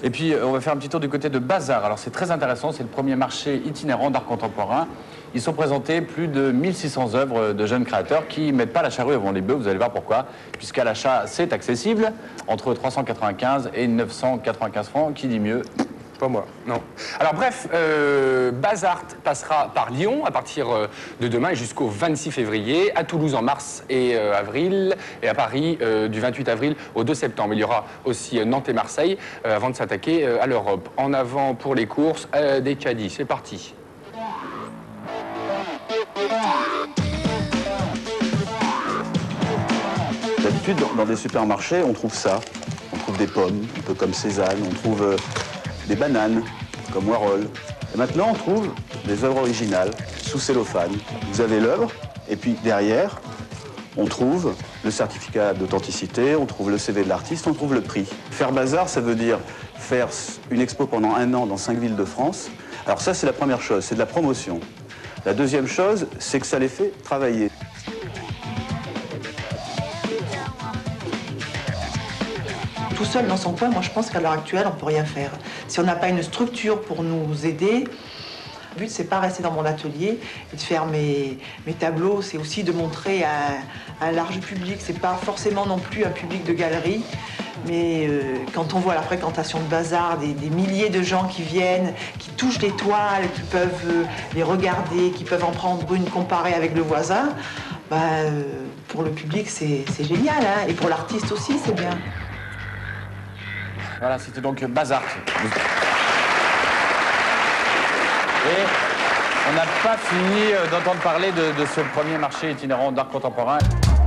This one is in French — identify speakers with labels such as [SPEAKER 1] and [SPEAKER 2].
[SPEAKER 1] Et puis, on va faire un petit tour du côté de Bazar. Alors, c'est très intéressant. C'est le premier marché itinérant d'art contemporain. Ils sont présentés plus de 1600 œuvres de jeunes créateurs qui ne mettent pas la charrue avant les bœufs. Vous allez voir pourquoi. Puisqu'à l'achat, c'est accessible. Entre 395 et 995 francs. Qui dit mieux?
[SPEAKER 2] Pas moi, non. Alors bref, Bazart passera par Lyon à partir de demain et jusqu'au 26 février, à Toulouse en mars et avril, et à Paris du 28 avril au 2 septembre. Il y aura aussi Nantes et Marseille avant de s'attaquer à l'Europe. En avant pour les courses, des caddies. C'est parti.
[SPEAKER 3] D'habitude, dans des supermarchés, on trouve ça. On trouve des pommes, un peu comme Cézanne, on trouve des bananes, comme Warhol. Et maintenant, on trouve des œuvres originales, sous cellophane. Vous avez l'œuvre, et puis derrière, on trouve le certificat d'authenticité, on trouve le CV de l'artiste, on trouve le prix. Faire bazar, ça veut dire faire une expo pendant 1 an dans 5 villes de France. Alors ça, c'est la première chose, c'est de la promotion. La deuxième chose, c'est que ça les fait travailler.
[SPEAKER 4] Tout seul dans son coin, moi je pense qu'à l'heure actuelle, on ne peut rien faire. Si on n'a pas une structure pour nous aider, le but c'est pas rester dans mon atelier et de faire mes tableaux, c'est aussi de montrer à un large public. C'est pas forcément non plus un public de galerie, mais quand on voit la fréquentation de Bazar, des milliers de gens qui viennent, qui touchent les toiles, qui peuvent les regarder, qui peuvent en prendre une comparée avec le voisin, pour le public c'est génial, hein, et pour l'artiste aussi c'est bien.
[SPEAKER 1] Voilà, c'était donc Bazar. Et on n'a pas fini d'entendre parler de ce premier marché itinérant d'art contemporain.